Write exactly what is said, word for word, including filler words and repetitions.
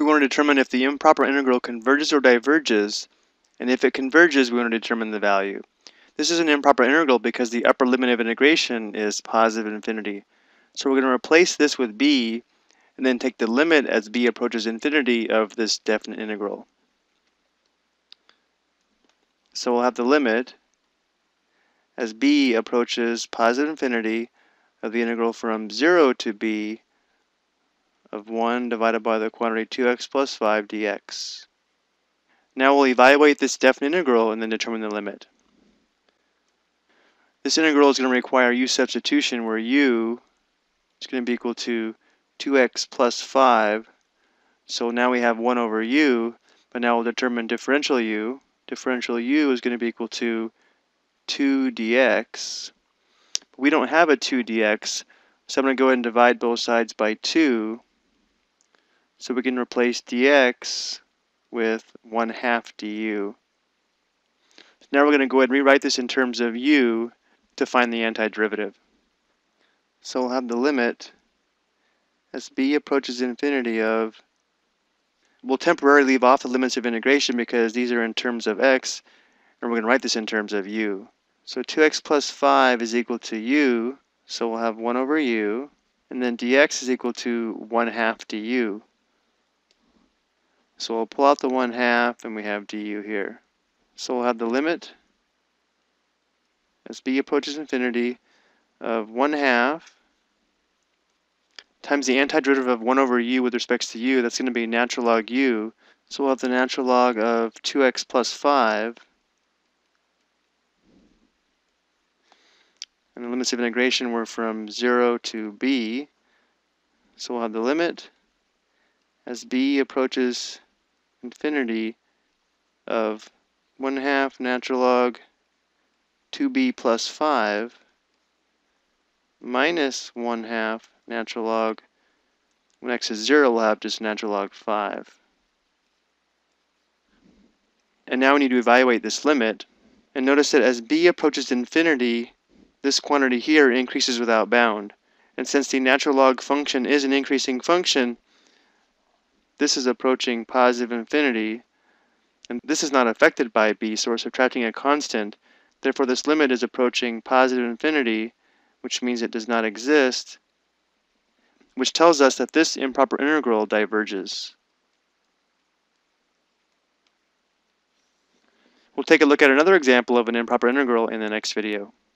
We want to determine if the improper integral converges or diverges, and if it converges, we want to determine the value. This is an improper integral because the upper limit of integration is positive infinity. So we're going to replace this with b, and then take the limit as b approaches infinity of this definite integral. So we'll have the limit as b approaches positive infinity of the integral from zero to b of one divided by the quantity two x plus five dx. Now we'll evaluate this definite integral and then determine the limit. This integral is going to require u substitution, where u is going to be equal to two x plus five. So now we have one over u, but now we'll determine differential u. Differential u is going to be equal to two dx. We don't have a two dx, so I'm going to go ahead and divide both sides by two. So we can replace dx with one half du. Now we're going to go ahead and rewrite this in terms of u to find the antiderivative. So we'll have the limit as b approaches infinity of, we'll temporarily leave off the limits of integration because these are in terms of x, and we're going to write this in terms of u. So two x plus five is equal to u, so we'll have one over u, and then dx is equal to one half du. So we'll pull out the one half, and we have du here. So we'll have the limit as b approaches infinity of one half times the antiderivative of one over u with respect to u. That's going to be natural log u. So we'll have the natural log of two x plus five. And the limits of integration were from zero to b. So we'll have the limit as b approaches infinity of one half natural log two b plus five minus one half natural log, when x is zero, we'll have just natural log five. And now we need to evaluate this limit. And notice that as b approaches infinity, this quantity here increases without bound. And since the natural log function is an increasing function, this is approaching positive infinity, and this is not affected by b, so we're subtracting a constant. Therefore, this limit is approaching positive infinity, which means it does not exist, which tells us that this improper integral diverges. We'll take a look at another example of an improper integral in the next video.